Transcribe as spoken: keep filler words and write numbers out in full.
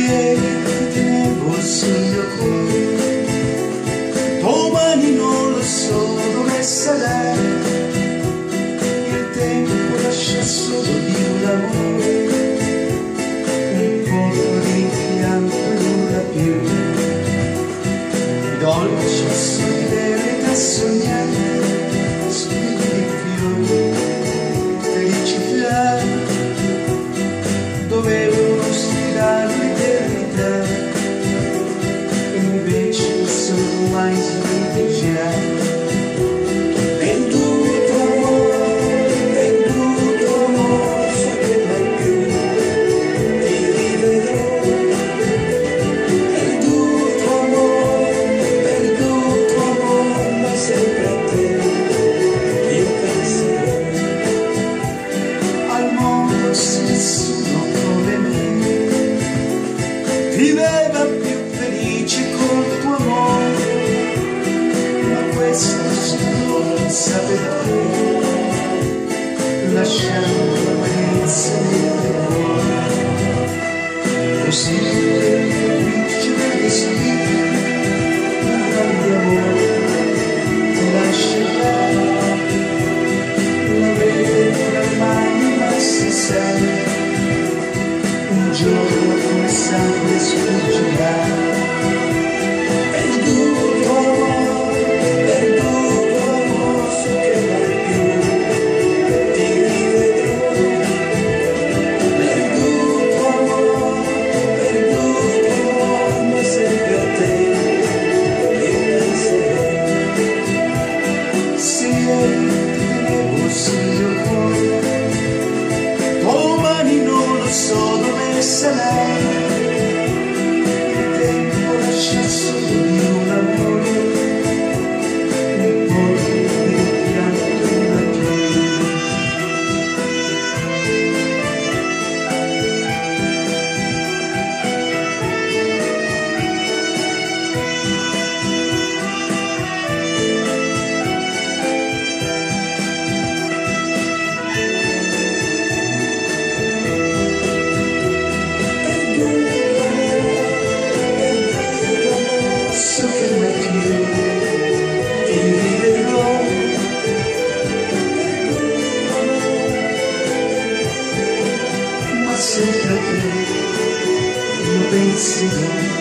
ieri ti tenevo sul mio cuore, domani non lo so dove sarai. Il tempo lascia solo di un amore, un po' di pianto nulla più. Dolce solidarietà sognare, spigli di fiori, felicità, dovevano sfidare l'eternità, e invece non sono mai smentite. Venduto amore, venduto amore, so che mai più ti rivedrò. Venduto amore, venduto amore, ma sempre a te io penserò. Al mondo nessuno come me viveva più felice col tuo amore, ma questo solo non sapeva te, lasciando l'amarezza nel cuore. Così vince del destino, un grande amore ti lascerà, la vede tra le mani ma si sa, un giorno come sangue sfuggirà. Venduto amore, venduto amore, so che mai più ti rivedrò. Venduto amore, venduto amore, ma sempre a te io penserò. Se ieri ti tenevo sul mio cuore, domani non lo so dove sarai. Il tempo lascia solo di un amore, un po' di pianto nulla più. So che mai più ti rivedrò. Ma sempre a te io penserò.